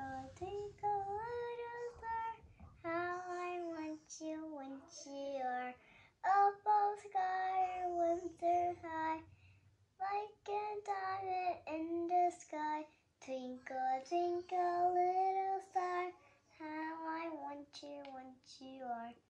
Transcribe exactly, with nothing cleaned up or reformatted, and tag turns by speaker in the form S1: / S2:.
S1: twinkle, little star, how I want you, want you are above sky, winter high, like a diamond in the sky. Twinkle, twinkle, little star, how I want you, want you are.